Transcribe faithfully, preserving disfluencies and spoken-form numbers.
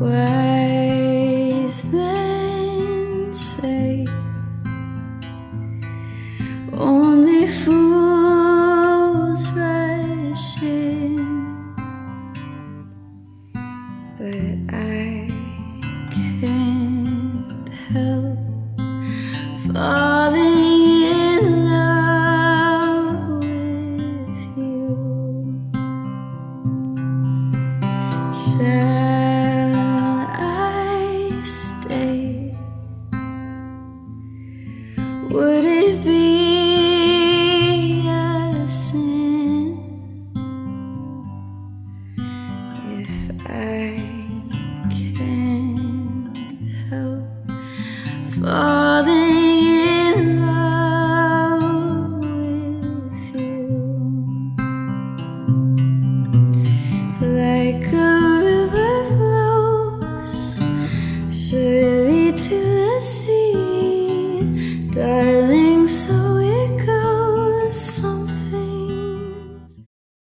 Wise men say only fools rush in, but I can't help falling in love with you. Shall I stay? Would it be a sin if I can't help falling in love with you? Like a river flows surely to the sea, darling, so